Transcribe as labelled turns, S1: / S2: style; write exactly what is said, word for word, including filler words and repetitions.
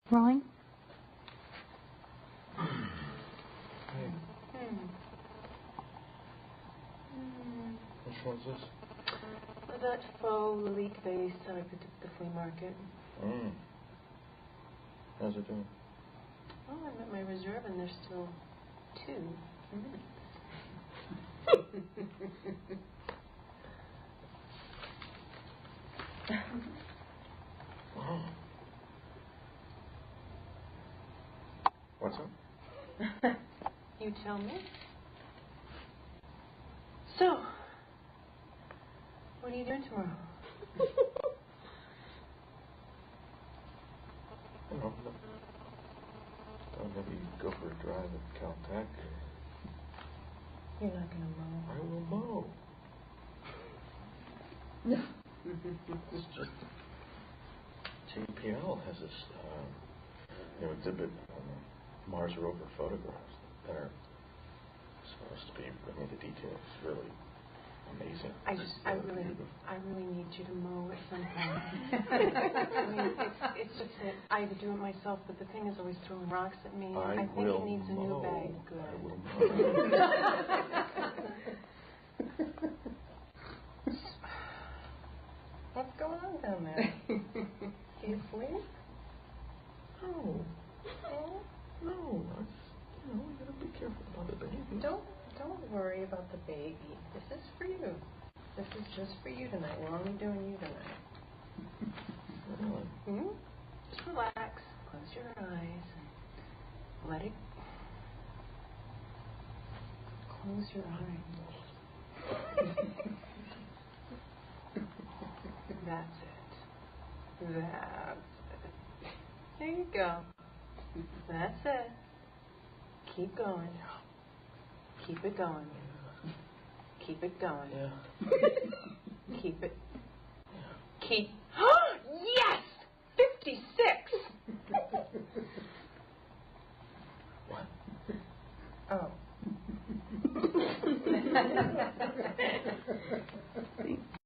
S1: Rolling.
S2: Hey.
S3: Hmm.
S2: Which one's this?
S3: That faux lilique vase that I picked up at the flea market.
S2: Mm. How's it doing?
S3: Oh, I'm at my reserve and there's still two minutes.
S2: Oh. What's up?
S3: You tell me. So, what are you doing tomorrow?
S2: You know, thought maybe go for a drive at Caltech.
S3: You're not going to mow.
S2: I will mow. It's just J P L has this, um, you know, exhibit on the Mars rover photographs that are supposed to be. I mean, the detail is really amazing.
S3: I just, I really,
S2: beautiful.
S3: I really need you to mow at some point. I mean, it's, it's just that I do it myself, but the thing is always throwing rocks at me.
S2: I,
S3: I think
S2: will
S3: it needs a
S2: mow.
S3: new bag. Good.
S2: I will mow.
S3: What's going on down there? Do you sleep?
S2: No. No. I just, you know, we gotta be careful about the baby.
S3: Don't, don't worry about the baby. This is for you. This is just for you tonight. We're only doing you tonight.
S2: Really?
S3: Hmm? Just relax. Close your eyes. Let it. Close your eyes. That's it. That's it. There you go. That's it. Keep going. Keep it going. Keep it going.
S2: Yeah.
S3: Keep it.
S2: Yeah.
S3: Keep. Yes! fifty-six!
S2: What?
S3: Oh.